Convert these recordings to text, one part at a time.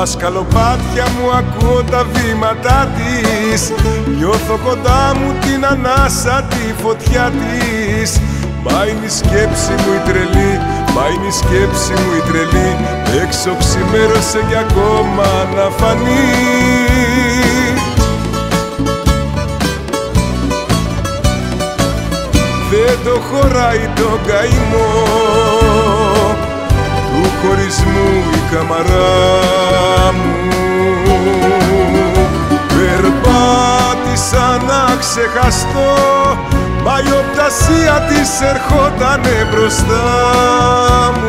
στα σκαλοπάτια μου ακούω τα βήματά της. Νιώθω κοντά μου την ανάσα, τη φωτιά της. Μα είναι η σκέψη μου η τρελή, μα είναι η σκέψη μου η τρελή. Έξω ξημέρωσε κι ακόμα να φανεί. Δεν το χωράει τον καημό του χωρισμού η καμαρά μου. Περπάτησα να ξεχαστώ, μα η οπτασία της ερχότανε μπροστά μου.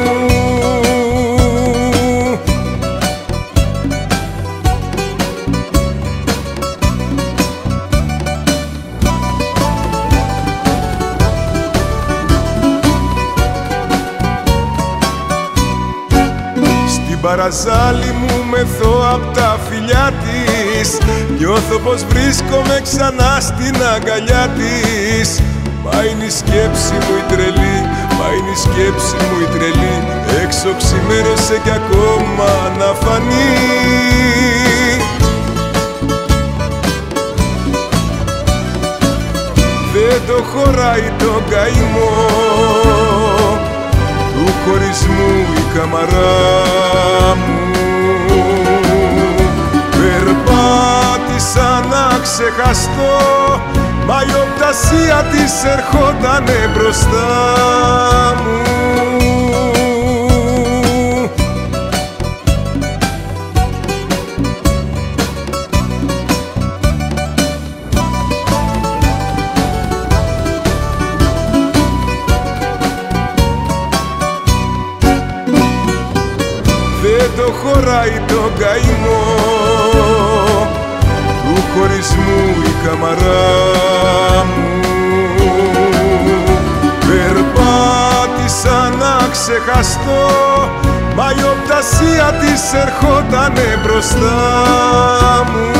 Παραζάλι μου μεθώ απ' τα φιλιά της. Νιώθω πως βρίσκομαι ξανά στην αγκαλιά της. Μα είναι η σκέψη μου η τρελή, μα είναι η σκέψη μου η τρελή. Έξω ξημέρωσε κι ακόμα να φανεί. Δεν το χωράει τον καημό του χωρισμού η καμαρά μου. Περπάτησα να ξεχαστώ, μα η οπτασία της ερχότανε μπροστά μου. Δεν το χωράει τον καημό του χωρισμού η καμαρά μου. Περπάτησα να ξεχαστώ, μα η οπτασία της ερχότανε μπροστά μου.